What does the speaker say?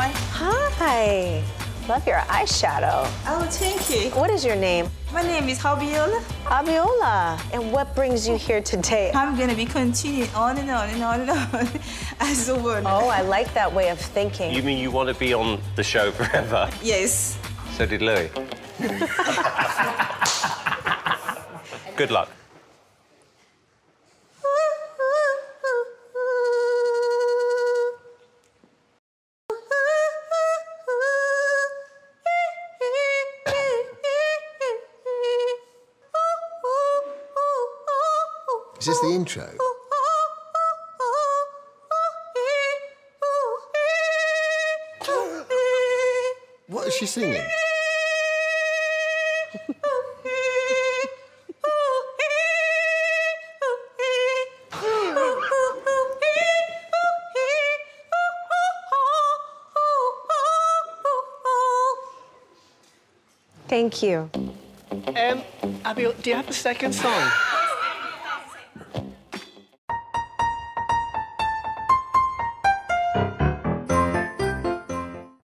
Hi. Hi. Love your eyeshadow. Oh, thank you. What is your name? My name is Abiola. Abiola. And what brings you here today? I'm gonna be continuing on and on and on and on as a word. Oh, I like that way of thinking. You mean you want to be on the show forever? Yes. So did Louis. Good luck. Is this the intro? What is she singing? Thank you. Abiel, do you have a second song?